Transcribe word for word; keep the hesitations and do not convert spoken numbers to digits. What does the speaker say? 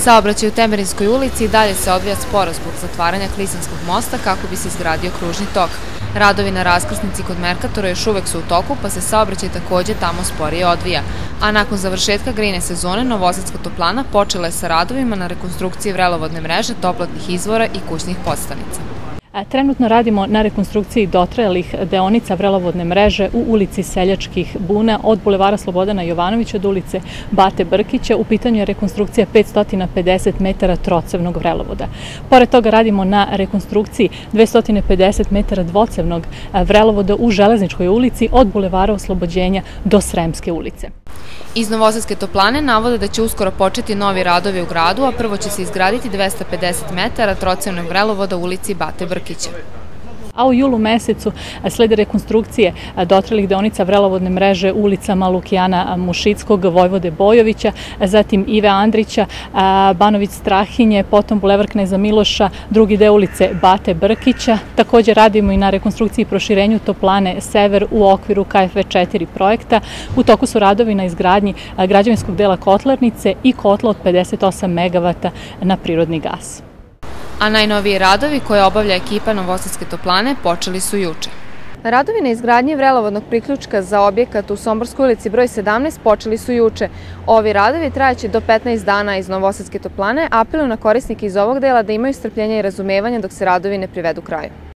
Saobraćaj u Temerinskoj ulici i dalje se odvija sporo zbog zatvaranja Klisanskog mosta kako bi se izgradio kružni tok. Radovi na raskrsnici kod Merkatora još uvek su u toku, pa se saobraćaj takođe tamo sporije odvija. A nakon završetka grejne sezone, Novosadska toplana počela je sa radovima na rekonstrukciji vrelovodne mreže, toplotnih izvora i kućnih podstanica. Trenutno radimo na rekonstrukciji dotrajalih deonica vrelovodne mreže u ulici Seljačkih buna od bulevara Slobodana Jovanovića do ulice Bate Brkića. U pitanju je rekonstrukcija petsto pedeset metara trocevnog vrelovoda. Pored toga radimo na rekonstrukciji dvesta pedeset metara dvocevnog vrelovoda u Železničkoj ulici od bulevara Oslobođenja do Sremske ulice. Iz Novosadske toplane navode da će uskoro početi novi radovi u gradu, a prvo će se izgraditi dvesta pedeset metara trocevnog vrelovoda u ulici Bate Brkića. A u julu mesecu slede rekonstrukcije dotralih deonica vrelovodne mreže u ulicama Lukijana Mušickog, Vojvode Bojovića, zatim Ive Andrića, Banović Strahinje, potom bulevar Kneza Miloša, drugi deo ulice Bate Brkića. Takođe radimo i na rekonstrukciji i proširenju toplane Sever u okviru K F V četiri projekta. U toku su radovi na izgradnji građevinskog dela kotlarnice i kotla od pedeset osam megavata na prirodni gas. A najnoviji radovi koje obavlja ekipa Novosadske toplane počeli su juče. Radovi na izgradnji vrelovodnog priključka za objekat u Somborskoj ulici broj sedamnaest počeli su juče. Ovi radovi trajaće do petnaest dana. Iz Novosadske toplane apeluju na korisnike iz ovog dela da imaju strpljenja i razumevanja dok se radovi ne privedu kraju.